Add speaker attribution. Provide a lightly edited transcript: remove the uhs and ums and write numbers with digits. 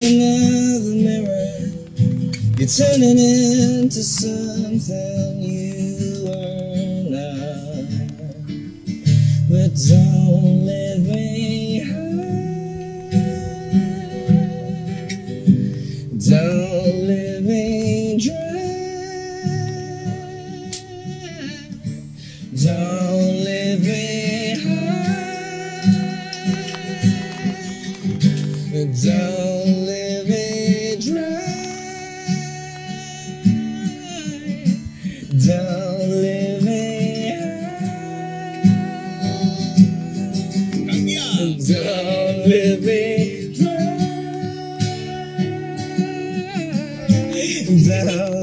Speaker 1: Another mirror, you're turning into something you are not. But don't leave me high, don't leave me dry, don't leave me high, don't leave me dry, don't leave me don't leave me dry, don't